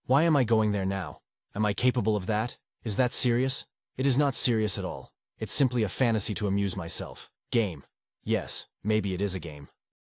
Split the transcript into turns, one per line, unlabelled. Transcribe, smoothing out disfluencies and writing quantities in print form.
Why am I going there now? Am I capable of that? Is that serious? It is not serious at all. It's simply a fantasy to amuse myself. Game. Yes, maybe it is a game.